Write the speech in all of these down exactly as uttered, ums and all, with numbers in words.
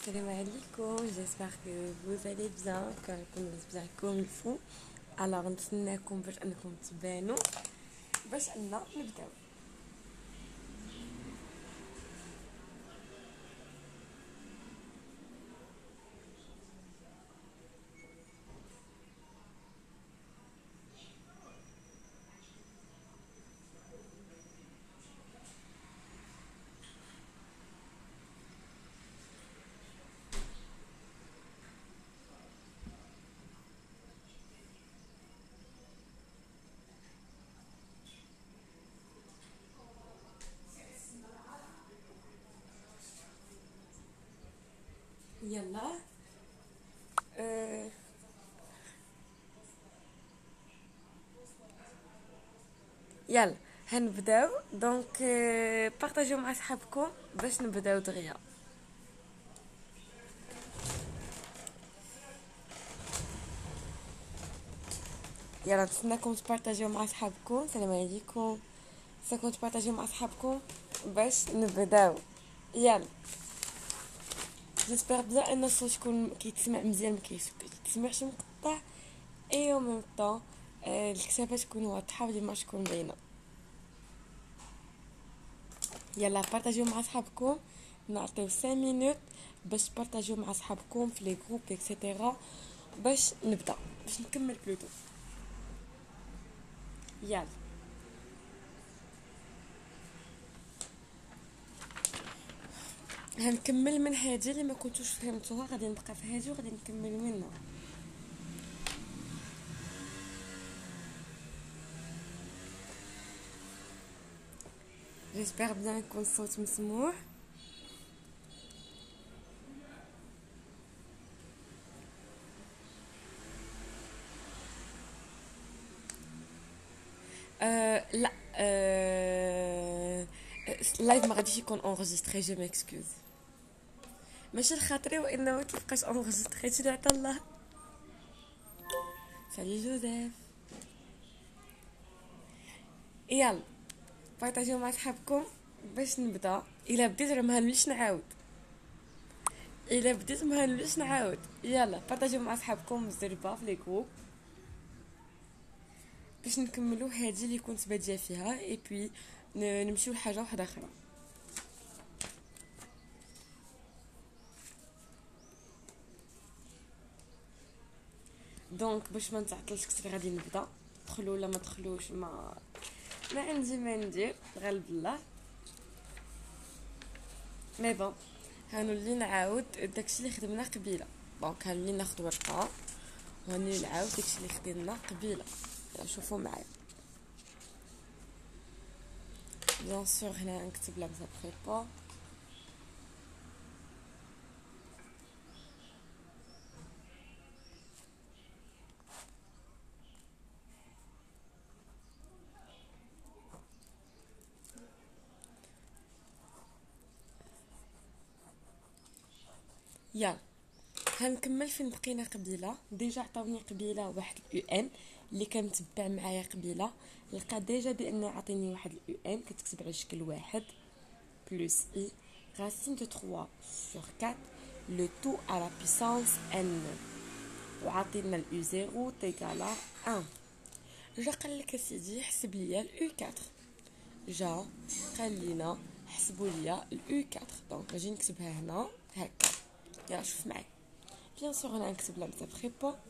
Salam alaikum, j'espère que vous allez bien, كنكون bien comme il faut. Alors نتسناكم باش انكم تبانوا باش ان نبداو. يلا أه يلا هنبداو دونك أه بارطاجيو مع صحابكم باش نبداو دغيا. يلا نتسناكم تبارطاجيو مع صحابكم. السلام عليكم، نتسناكم تبارطاجيو مع صحابكم باش نبداو. يلا جيسبر بيان ان الصوت يكون كيتسمع مزيان، ما كيتسمعش مقطع، اي او ميم طون الكتابه تكون واضحه والإيماج تكون باينه. يلا بارطاجيو مع صحابكم، نعطيو خمسة مينوت باش تبارطاجيو مع صحابكم في لي جروب اكسيتيرا باش نبدا باش نكمل بلوتو. يلا هنكمل من هذه اللي ما كنتوش فهمتوها، غادي نبقى في هذه وغادي نكمل منها. جيسبر بيان يكون الصوت مسموع. أه لا أه اللايف ما غاديش يكون انغيستري، جو ميكسكوز، ماشي الخاطري وانه ما كيبقاش انغيستري، تي عطا الله. سالي جوزيف. يلا بارطاجيو مع صحابكم باش نبدا. الا بديت راه مهنليش نعاود، الا بديت مهنليش نعاود. يلا بارطاجيو مع صحابكم الزربه في لي جروب باش نكملوا هذه اللي كنت باديه فيها، اي بي نمشيو لحاجه واحده اخرى. دونك باش ما نتعطلش كثر غادي نبدا. دخلوا ولا ما دخلوش ما ما عندي ما ندير، غالب الله. مي بون هنولي نعاود داكشي اللي خدمنا قبيله. دونك هنولي ناخذ ورقه وهنولي نعاود داكشي اللي خدمنا قبيله. شوفوا معايا. بيان سور هنا نكتب لا بريبا. يلا هنكمل فين بقينا قبيله. ديجا عطاوني قبيله واحد اليو ان اللي كنتبع معايا قبيله، لقى ديجا بان عطيني واحد اليو ان كتكتب على شكل واحد بلس اي racine de trois sur quatre le tout à la puissance n، وعطينا اليو صفر تيكالا واحد. جا قال لك اسيدي حسب ليا اليو أربعة، جا قال لينا حسبوا ليا اليو أربعة. دونك نجي نكتبها هنا هكا. يلا شوف معايا. بيان سور انا نكتب لا بريبا.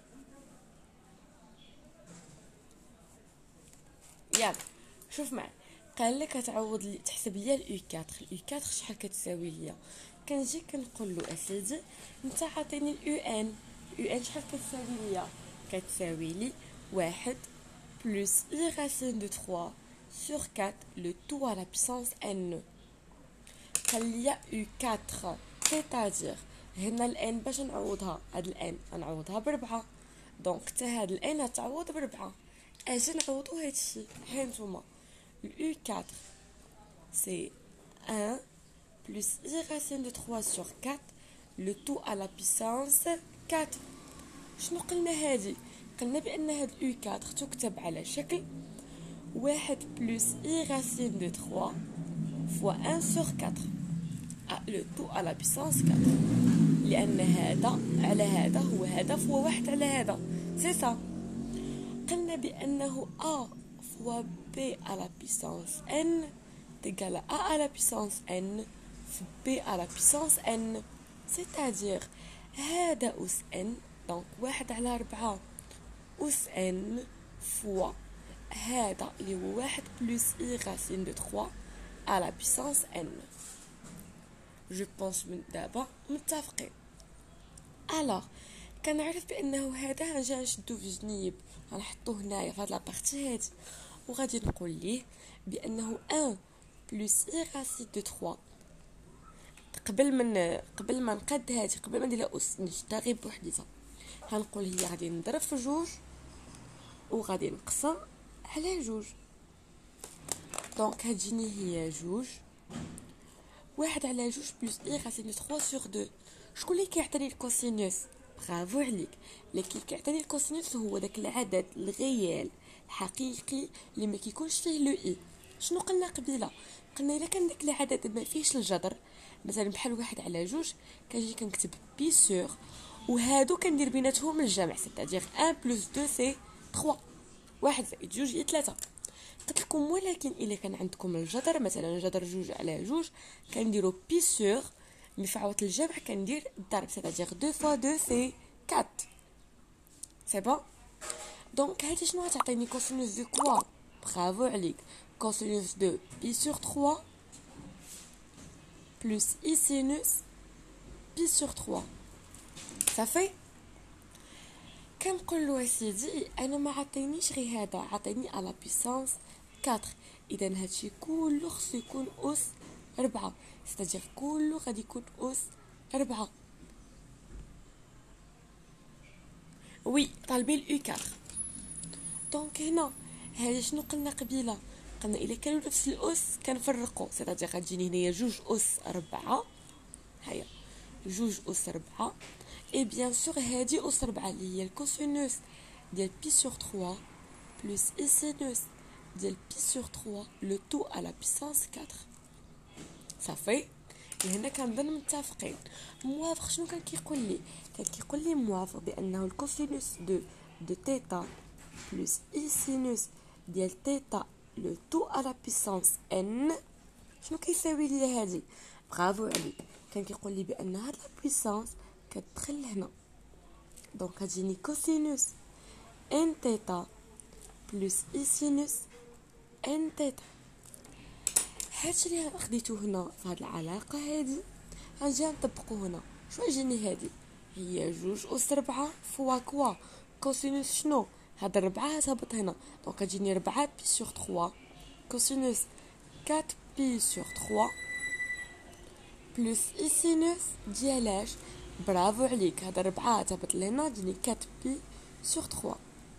يلا شوف معايا. قال لك تعوض لي تحسب لي اليو أربعة. اليو أربعة شحال كتساوي ليا؟ كنجي كنقول له اسيدي انت عاطيني اليو ان، اليو ان شحال كتساوي ليا؟ كتساوي لي واحد بلس اي راسين دو ثلاثة sur quatre le tout à la puissance n. قال لي يو أربعة c'est-à-dire هنا الان باش نعوضها، هاد الان غنعوضها بربعة، دونك حتى هاد الان غتعوض بربعة. اجي نعوضو هادشي ها نتوما. اليو أربعة سي واحد plus i racine de trois sur quatre le tout à la puissance quatre. شنو قلنا هادي؟ قلنا بان هاد اليو أربعة تكتب على شكل واحد plus i racine de trois fois un sur quatre. Ah, le tout à la puissance quatre. لان هذا على هذا هو هذا فهو واحد على هذا سي سا. قلنا بانه ا فوا بي على بيسانس ان تيغال ا على بيسانس ان في بي على بيسانس ان، سيتادير هذا اس ان دونك واحد على ربعة اس ان فوا هذا اللي هو واحد بلس اي راسين دو تخوا على بيسانس ان. جو بونس من دابا متفقين. الوغ كنعرف بانه هذا غنجي نشدو في جنيب غنحطوه هنايا في هاد لابارتي هادي وغادي نقول ليه بانه واحد بلس اي راسين دو تخوا. قبل من قبل ما نقاد هادي قبل ما ندير اس نشدها غير بوحديتها غنقول هي غادي نضرب في جوج وغادي نقسم على جوج. دونك هتجيني هي جوج واحد على جوج بلس اي راسين دو تخوا سور دو. شكون اللي كيعطيني الكوسينوس؟ برافو عليك، لكن كيعطيني الكوسينوس هو داك العدد الغيال الحقيقي اللي ما كيكونش فيه لو اي. شنو قلنا قبيله؟ قلنا الا كان داك العدد ما فيهش الجذر مثلا بحال واحد على جوج كنجي كنكتب بي سور وهادو كندير بيناتهم الجمع سيتادير واحد بلس اثنين سي ثلاثة واحد زائد جوج هي ثلاثة. قلت لكم ولكن الا كان عندكم الجذر مثلا جذر جوج على جوج كنديروا بي سور مي في عوض الجمع كندير الضرب سيتادير اثنين فوا اثنين سي أربعة. سي بون. دونك هادي شنو غتعطيني؟ كوسينوس دو كوا؟ برافو عليك، كوسينوس دو بي سور ثلاثة بلس اي سينوس بي سور ثلاثة. صافي. كنقول له سيدي انا ما عطينيش غير هذا عطيني على بيسانس أربعة، اذا هادشي كله خصو يكون اس أربعة سيتادير كله غادي يكون اس أربعة. وي طالبين الاو أربعة. دونك هنا هذا شنو قلنا قبيله؟ قلنا الا كانوا نفس الاس كنفرقوا سيتادير غتجيني هنايا جوج اس أربعة هيا جوج اس أربعة اي بيان سور هادي اس أربعة اللي هي الكوسينوس ديال بي سور ثلاثة بلس اي سينوس ديال بي سور ثلاثة لو تو على بيسانس أربعة. صافي. هنا كنظن متفقين. موافق شنو كان كيقول لي؟ كان كيقول لي موافق بانه الكوسينوس دو دو تيتا بلس اي سينوس ديال تيتا لو تو على بيسانس ان شنو كيساوي لي هادي؟ برافو عليك، كان كيقول لي بان هاد لا بيسانس كتدخل هنا دونك غتجيني كوسينوس ان تيتا بلس اي سينوس ان تيتا. هادشي اللي خديتو هنا في هاد العلاقه هادي غنجي نطبقو هنا. شنو يجيني هادي؟ هي جوج اس ربعة فوا كوا كوسينوس شنو؟ هاد الربعة هتهبط هنا دونك غتجيني ربعة بي سور ثلاثة كوسينوس أربعة بي سور ثلاثة بلس اي سينوس ديالاش؟ برافو عليك، هاد الربعة هتهبط لهنا تجيني أربعة بي سور ثلاثة.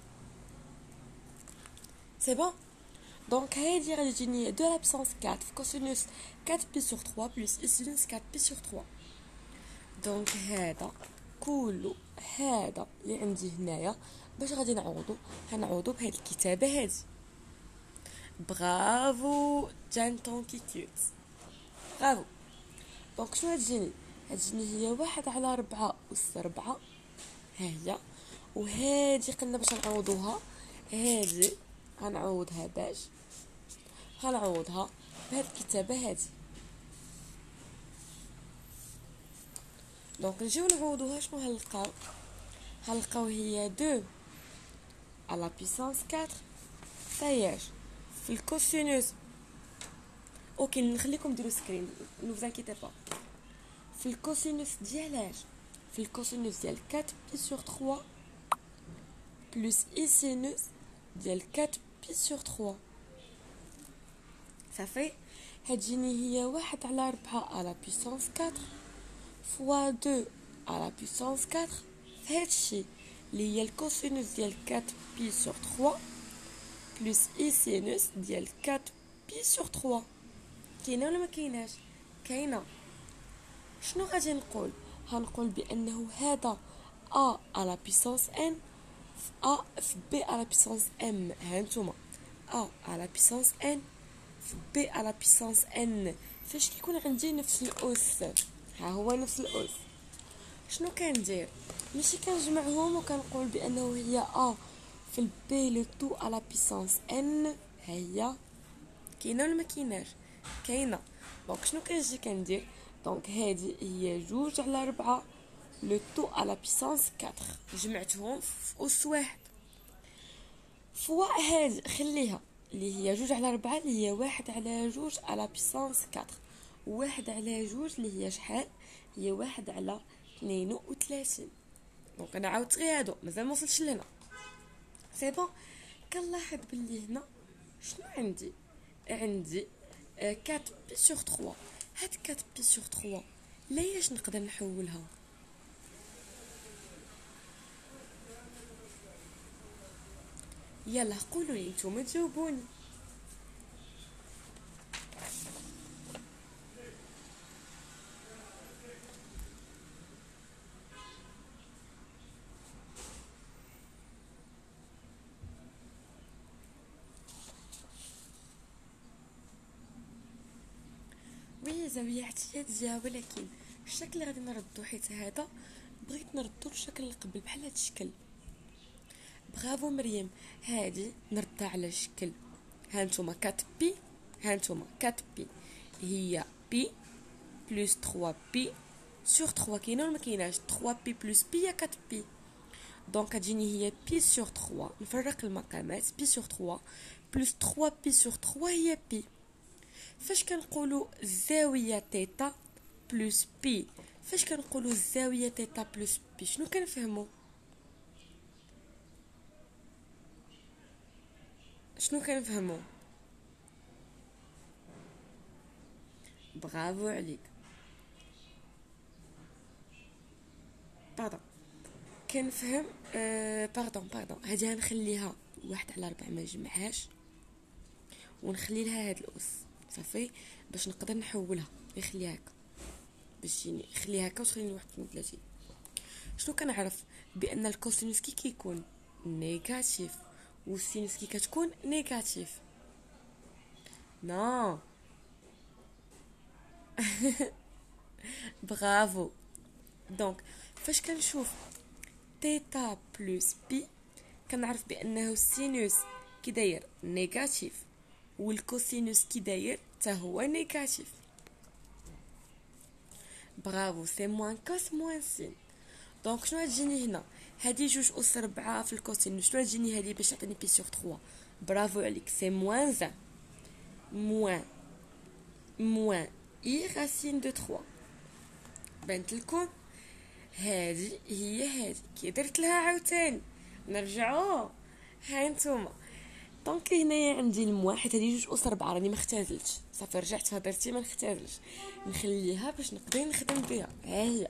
سي بون. دونك هادي غادي تجيني دو لابسونس أربعة في كوسينوس أربعة بي سور ثلاثة بلس اي سينوس أربعة بي سور ثلاثة. دونك هذا كله هذا اللي عندي هنايا باش غادي نعوضو غنعوضو بهاد الكتابه هادي. برافو جانتون كي كيوت، برافو. دونك شنو غتجيني؟ غتجيني هي واحد على ربعة اس ربعة ها هي، وهادي قلنا باش نعوضوها هادي غنعوضها باش غنعوضها بهاد الكتابه هادي. دونك نجيو نعوضوها شنو غنلقاو؟ غنلقاو هي deux à la puissance quatre ساياج في الكوسينوس. اوكي نخليكم ديروا سكرين نو فانكيتي با. في الكوسينوس ديالاش؟ في الكوسينوس ديال أربعة بي سور ثلاثة بلس اي سينوس ديال أربعة بي سور ثلاثة. صافي. هتجيني هي واحد على ربعة على بيسانس أربعة فوا deux à la puissance quatre. هادشي اللي هي الكوسينوس ديال أربعة بي سور ثلاثة بلس اي سينوس ديال أربعة بي سور ثلاثة. كاينه ولا ما كايناش؟ كاينه. شنو غادي نقول؟ هنقول بانه هذا ا على بيسانس ان في ا في بي على بيسانس ام. هانتوما ا على بيسانس ان في بي على بيسانس ان فاش كيكون عندي نفس الاس. ها هو نفس الاس. شنو كندير؟ ماشي كنجمعهم وكنقول بانه هي ا في البي لو تو على بيسانس ان، هي كاينه ولا ما كايناش؟ كاينه. دونك شنو كنجي كندير؟ دونك هذه هي جوج على ربعة لو تو على بيسانس كاتر، جمعتهم في اس واحد فوا هذه خليها اللي هي جوج على ربعة اللي هي واحد على جوج على بيسانس كاتر، واحد على جوج اللي هي شحال؟ هي واحد على اثنين وثلاثين. دونك انا عاودت غير هادو مازال ما وصلتش لهنا. سي بون. كنلاحظ باللي هنا شنو عندي؟ عندي أربعة بي سور ثلاثة. هاد أربعة بي سور ثلاثة ليش نقدر نحولها؟ يلا قولوا لي نتوما تجاوبوني. وي زاوية احتياطية، ولكن الشكل اللي غادي نردو حيت هذا بغيت نردو الشكل اللي قبل بحال هاد الشكل. برافو مريم. هادي نردها على الشكل هانتوما أربعة بي، هانتوما أربعة بي هي بي بلس ثلاثة بي سور ثلاثة، كاينه ولا ما كايناش؟ ثلاثة بي بلس بي هي أربعة بي. دونك غتجيني هي بي سور ثلاثة، نفرق المقامات، بي سور ثلاثة بلس ثلاثة بي سور ثلاثة هي بي. فاش كنقولوا الزاويه تيتا بلس بي، فاش كنقولوا الزاويه تيتا بلس بي شنو كنفهموا؟ شنو كنفهموا؟ برافو عليك. باردون كنفهم. أه باردون باردون هادي غنخليها واحد على ربعة ما نجمعهاش، ونخلي لها هاد الاس صافي باش نقدر نحولها. نخليها هكا باش تجيني، خليها هكا وتخليني واحد اثنين ثلاثين. شنو كنعرف؟ بان الكوسينوس كي كيكون نيجاتيف والسينوس كي كتكون نيجاتيف. نو برافو. دونك فاش كنشوف تيتا بلس بي كنعرف بانه السينوس كي داير نيجاتيف والكوسينوس كي داير حتى هو نيجاتيف. برافو. سي موان كوس موان سين. دونك شنو غتجيني هنا؟ هادي جوج اس ربعة في الكوسينوس، شنو غتجيني هادي باش تعطيني بي سور ثلاثة؟ برافو عليك. سي موان زان موان موان اي راسين دو ثلاثة. بانت لكم؟ هذه هي هذه كي درت لها عاوتاني نرجعوا. ها نتوما دونك هنايا عندي الموا حيت هذه جوج اس ربعة راني ما اختازلتش صافي، رجعت هضرتي ما نختازلش، نخليها باش نقدر نخدم بها. ها هي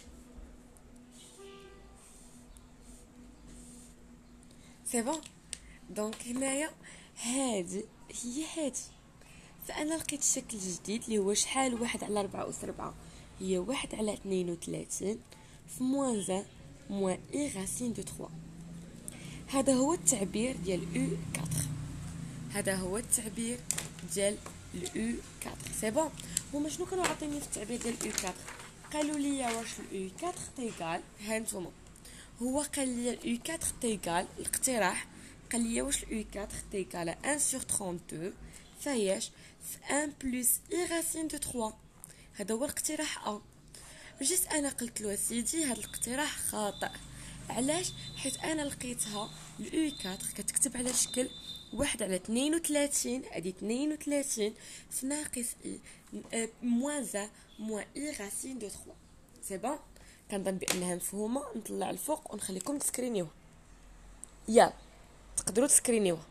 سي بون. دونك هنايا هذه هي هذه، فانا لقيت الشكل جديد اللي هو شحال؟ واحد على ربعة اس ربعة هي واحد على اثنين وثلاثين في موان زان موان اي راسين دو ثلاثة. هذا هو التعبير ديال او أربعة. هذا هو التعبير ديال الاو أربعة. سي بون. هما شنو كانوا عاطيني في التعبير ديال او أربعة؟ قالوا لي واش الاو أربعة تيغال، ها نتوما هو قال لي الاو أربعة تيغال الاقتراح، قال لي واش الاو أربعة تيغال واحد سور اثنين وثلاثين فاياش في واحد بلس اي راسين دو ثلاثة. هذا هو الاقتراح ا. جيت انا قلت له سيدي هذا الاقتراح خاطئ. علاش؟ حيت انا لقيتها الاو أربعة كتكتب على شكل واحد على اثنين وثلاثين، هادي اثنين وثلاثين في ناقص اي موان زان موان اي راسين دو ثلاثة. سي بون. كنظن بانها مفهومه. نطلع الفوق ونخليكم تسكرينيوها. يلا تقدروا تسكرينيوها.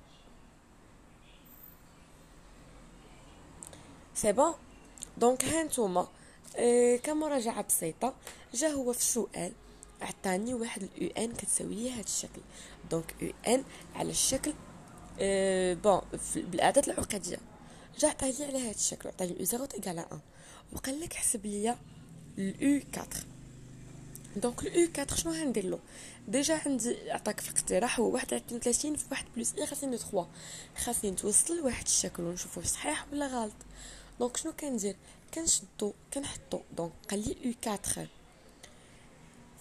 سي بون. دونك ها نتوما أه كمراجعه بسيطه، جا هو في السؤال عطاني واحد الاو ان كتساوي لي هذا الشكل. دونك او ان على الشكل أه بون بالاعداد العقديه، جا عطاني على هذا الشكل، عطاني او صفر تيغال واحد وقال لك حسب لي الاو أربعة. دونك الاو أربعة شنو غندير له؟ ديجا عندي عطاك في الاقتراح هو واحد على اثنين وثلاثين في واحد بلس اي راسين دو ثلاثة، خاصني نتوصل لواحد الشكل ونشوفوا صحيح ولا غلط. دونك شنو كندير؟ كنشدو كنحطو. دونك قال لي او أربعة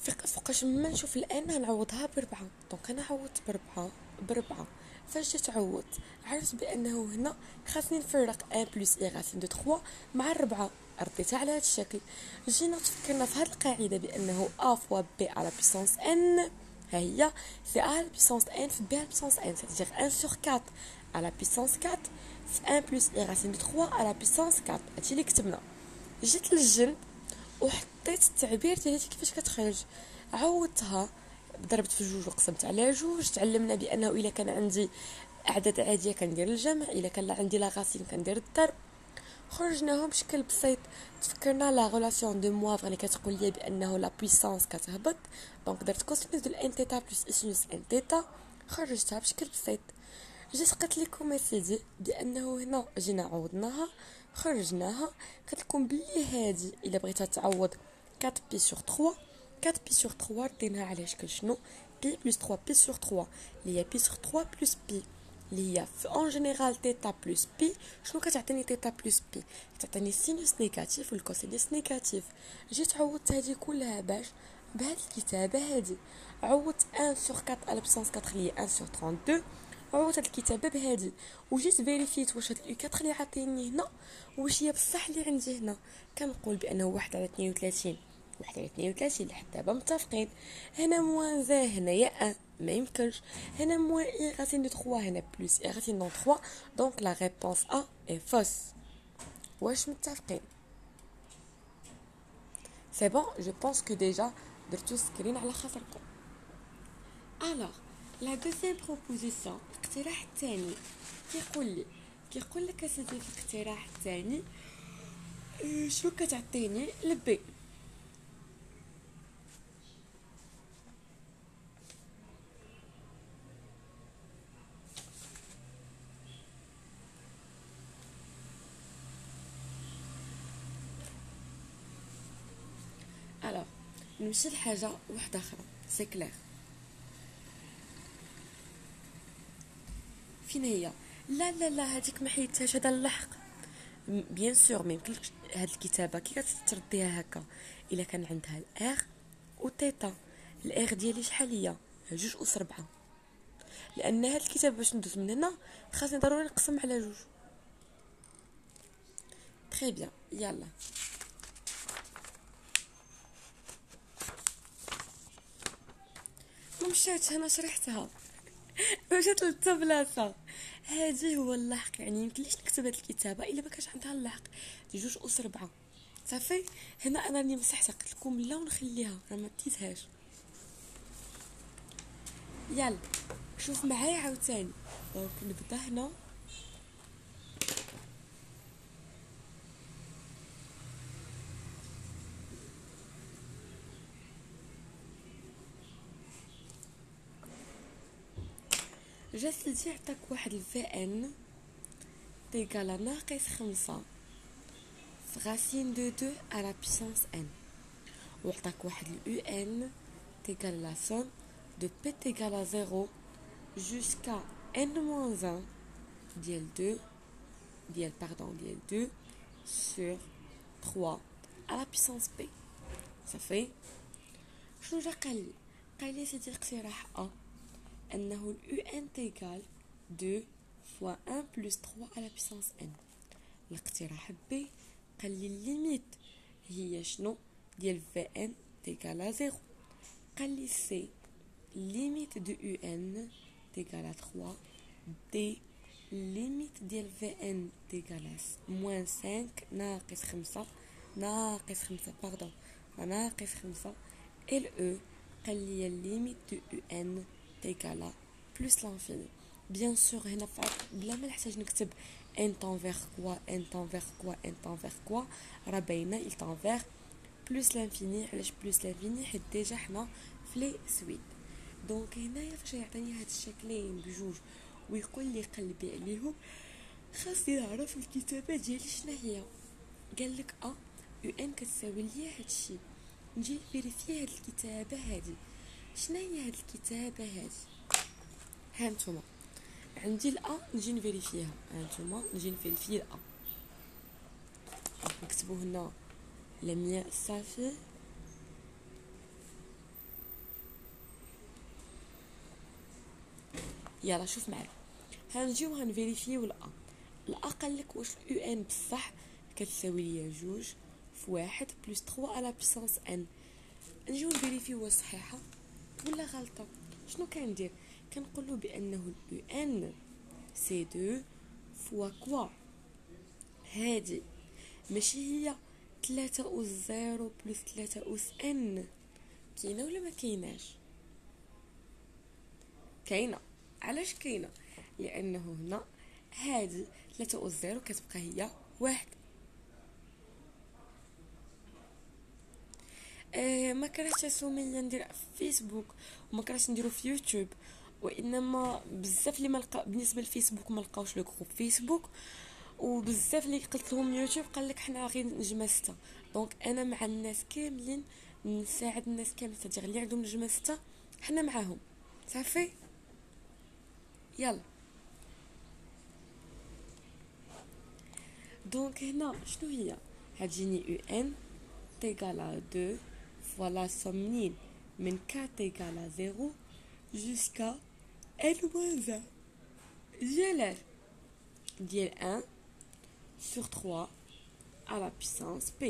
فوق فوقاش ما نشوف الان غنعوضها بربعة. دونك انا عوضت بربعة بربعة. فاش جيت عوضت عرفت بانه هنا خاصني نفرق ان بلس اي غاسين دو ثلاثة مع الربعة. رديتها على هذا الشكل. جينا تفكرنا في هذه القاعده بانه ا فوا بي على بيسونس ان، ها هي سي ا على بيسونس ان في بي على بيسونس ان، c'est-à-dire واحد sur أربعة على بيسونس أربعة في واحد بلس اي غاسين دو ثلاثة على بيسونس أربعة. هادشي اللي كتبنا. جيت للجنب وحطيت التعبير ديالي كيفاش كتخرج، عوضتها ضربت في جوج وقسمت على جوج. تعلمنا بانه الا كان عندي اعداد عاديه كندير الجمع، الا كان لا عندي لا غاسين كندير الضرب. خرجناهم بشكل بسيط. تفكرنا لا غولاسيون دو موافغ اللي كتقول لي بانه لا بويسانس كتهبط، دونك درت كوسينوس دو ان تيتا بلس سينوس ان تيتا، خرجتها بشكل بسيط. جيت قلت لكم اسيدي بانه هنا جينا عوضناها خرجناها. قلت لكم بلي هادي الا بغيتها تعوض أربعة بي سور ثلاثة، أربعة بي سور ثلاثة رديناها على شكل شنو بي بلس ثلاثة بي سور ثلاثة اللي هي بي سور ثلاثة بلس بي اللي هي في اون جينيرال تيتا بلس بي. شنو كتعطيني تيتا بلس بي؟ كتعطيني السينوس نيجاتيف والكوسينوس نيجاتيف. جيت عوضت هذه كلها باش بهذه الكتابه هذه عوضت واحد سور أربعة على بسونس أربعة اللي هي واحد سور اثنين وثلاثين. عوضت هاد الكتابه بهذه وجيت فيريفيت واش هاد الاو أربعة اللي عاطيني هنا واش هي بصح اللي عندي هنا. كنقول بانه واحد على اثنين وثلاثين واحد على اثنين وثلاثين لحد دابا متفقين. هنا موان زا هنايا ان ما يمكنش. هنا موان اي غاسين دو ثلاثة هنا بلس اي غاسين دو ثلاثة. دونك لا ريبونس ا اي فوس. واش متفقين؟ سي بون. جو بونس كو ديجا درتو سكرين على خاطركم. الوغ لا دوزيام بروبوزيسيون الاقتراح الثاني كيقول لي كيقول لك اسيدي في الاقتراح الثاني شنو كتعطيني البي. الوغ نمشي لحاجه واحده اخرى. سي كلير فين هي؟ لا لا لا هذيك ما حيدتهاش. هذا اللحق بيان سور ما يمكنش هاد الكتابه كي كترديها هكا الا كان عندها الار وتيتا. الار ديالي شحال هي؟ جوج اس ربعة. لان هاد الكتابه باش ندوز من هنا خاصني ضروري نقسم على جوج. تري بيان يلا مشات هنا شرحتها مشات للطبلاسه. هذه هو اللحق. يعني يمكنليش نكتب هاد الكتابه الا ما كانش عندها اللحق جوج اس ربعة. صافي هنا انا راني مسحتها قلت لكم لا ونخليها راه ما ديتهاش. يلا شوف معايا عاوتاني. دونك نبدا هنا جا سيدي عطاك واحد الفي ان تيكالا ناقص خمسة في غاسين دو دو على بيسونس ان، وعطاك واحد اليو ان تيكال لا سوم دو بي تيكالا زيرو جوسكا ان موان واحد ديال دو ديال باردون ديال دو سور ثلاثة على بيسونس بي. صافي شنو جا قال لي؟ قال لي سيدي الاقتراح ا انه اليو ان تيكال deux fois un plus trois على بيسونس n. الاقتراح بي قال لي الليميت هي شنو ديال في ان تيكالا زيرو. قال لي سي ليميت دو يو ان تيكالا ثلاثة دي ليميت ديال في ان تيكالا موان خمسة ناقص خمسة ناقص خمسة باردون ناقص خمسة ال او. قال لي الليميت دو يو ان تيكالا بلس لانفيني. بيان سور هنا بلا ما نحتاج نكتب ان تنفير كوا ان تنفير كوا ان تنفير كوا راه باينه il تنفير بلس لانفيني. علاش بلس لانفيني؟ حيت ديجا حنا في لي سويت. دونك هنايا فاش يعطيني هاد الشكلين بجوج ويقول لي قلبي عليهم خاصني نعرف الكتابه ديالي شنو هي. قال لك ا يو ان كتساوي ليا هادشي. نجي فيريفي هاد الكتابه هادي شنو هي هاد الكتابه هادي. ها نتوما عندي الأ نجي نفيريفيها. هانتوما نجي نفيريفي الأ. نكتبو هنا لمياء الصافي يلا شوف معايا، هنجيو هنفيريفيو الأ. الأ قالك واش اليو ان بصح كتساوي ليا جوج في واحد بلس تخوا على بيسانس ان. نجيو نفيريفيو واش صحيحة ولا غلطة. شنو كندير؟ كنقولو بأنه اليو ان سي دو فوا كوا، هادي ماشي هي تلاتة أس زيرو بلس تلاتة أس ان. كاينة ولا ما كايناش؟ كاينة. علاش كاينة؟ لأنه هنا هادي تلاتة أس زيرو كتبقى هي واحد. آه ما كرهتش سمية ندير في فيسبوك وما كرهتش نديرو في يوتيوب، وانما بزاف اللي ملقى بالنسبه للفيسبوك ما لقاوش لو جروب فيسبوك، وبزاف اللي قلت لهم يوتيوب قال لك حنا غير نجمه سته. دونك انا مع الناس كاملين، نساعد الناس كاملين، تدير اللي عندهم نجمه سته حنا معاهم صافي. يلا دونك هنا شنو هي؟ هتجيني يو ان تيغال à deux fois la somme منين من quatre égale à zéro jusqu'à n moins un ديال ديال un sur trois à la puissance p.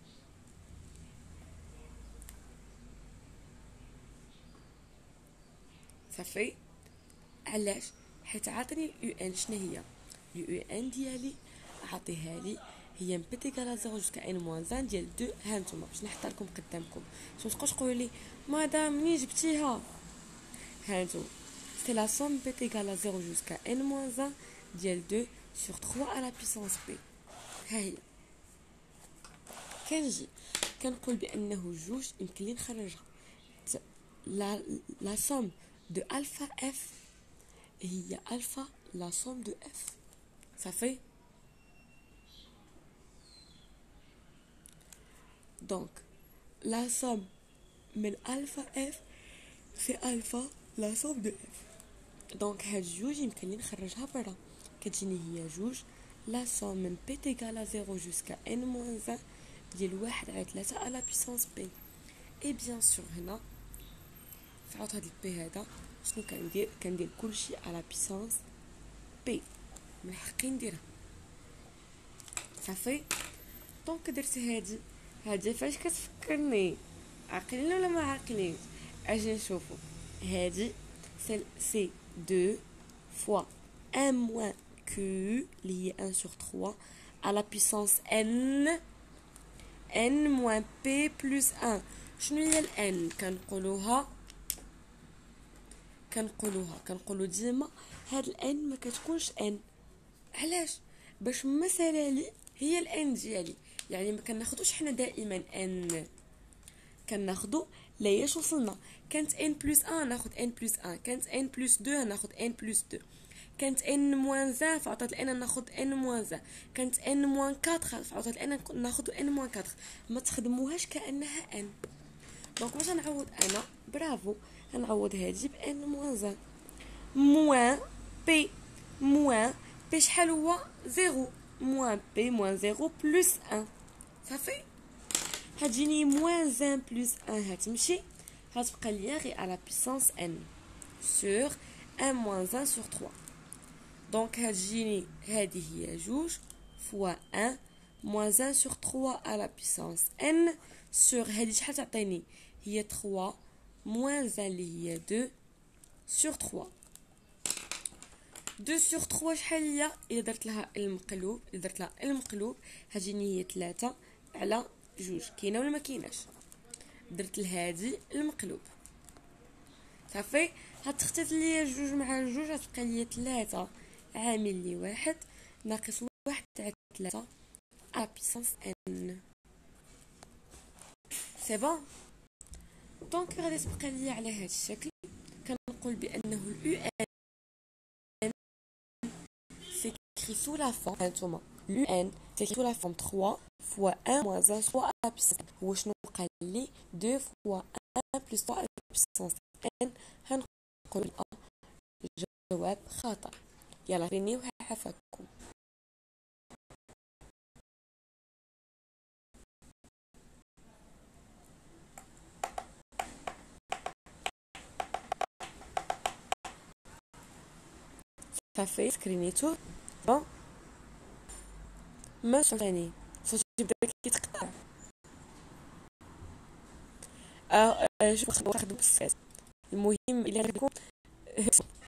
صافي. علاش؟ حيت عاطيني اليو ان. شنو هي اليو ان ديالي؟ عطيها لي هي من بي تيغال زيرو جوسكا ان موان واحد ديال دو. ها نتوما باش نحطها لكم قدامكم باش متبقاوش تقولوا لي مدام منين جبتيها. ها نتوما سي لا سوم بي تيغال زيرو جوسكا ان موان واحد ديال دو sur trois à la puissance p. ها هي. كنجي كنقول بانه جوج يمكن لي نخرجها. لا لا سوم دو الفا اف هي الفا لا سوم دو اف. صافي. دونك لا سوم من الفا اف سي الفا لا سوم دو اف. دونك هاد جوج يمكن لي نخرجها برا، كتجيني هي جوج لا سوم من بي تيغال زيرو جوسكا ان موان واحد ديال واحد على ثلاثة على بيسانس بي. اي بيان سور هنا فعوض هاد البي هذا شنو كندير؟ كندير كلشي على بيسانس بي. من حقي نديرها صافي. دونك درت هادي. هادي فاش كتفكرني؟ عاقلين ولا ما عاقلين؟ اجي نشوفو. هادي سي سي deux fois un moins q اللي هي un sur trois à la puissance n n moins p plus un. شنو هي ال n؟ كنقولوها كنقولوها كنقولوا ديما هاد ال n ما كتكونش n. علاش؟ باش مثلا لي هي ال n ديالي، يعني ما كناخذوش حنا دائما n، كناخذوا لياش وصلنا. كانت n plus un ناخذ n plus un، كانت n plus deux ناخذ n plus deux، كانت n moins un فعطات n ناخذ n moins un، كانت n moins quatre فعطات n ناخذ n moins quatre. ما تخدموهاش كانها n. دونك واش نعوض انا؟ برافو، غنعوض هادي ب n moins un moins p moins p شحال هو؟ زيرو moins p moins زيرو plus un. صافي. هتجيني moins un plus un هتمشي هتبقى ليا غير على puissance n sur un moins un sur trois. دونك هتجيني هذه هي جوج fois un moins un sur trois à la puissance n sur هذه شحال تعطيني؟ هي trois moins un اللي هي deux sur trois. deux sur trois شحال هي؟ الا درت لها المقلوب الا درت لها المقلوب هتجيني هي ثلاثة على جوج. كاينه ولا ما كايناش؟ درت لهادي المقلوب صافي. هتختت ليا جوج مع جوج هتبقى ليا ثلاثة عامل لي واحد ناقص واحد على ثلاثة على بيسانس ان. سي بون. دونك غادي تبقى ليا على هذا الشكل. كنقول بانه اليو ان سيكري سو لا فورم هانتوما اليو ان سيكري سو لا فورم trois fois un moins un fois à la puissance. هو شنو قال لي؟ deux fois un plus trois à la puissance n. هنقول جواب خطأ. يلا رينيو حفاكم. صافي سكرينيتو. بون ما ثاني صوتي بدا كيتقطع. اه آه، شوف واخد بزاف. المهم الا غيكون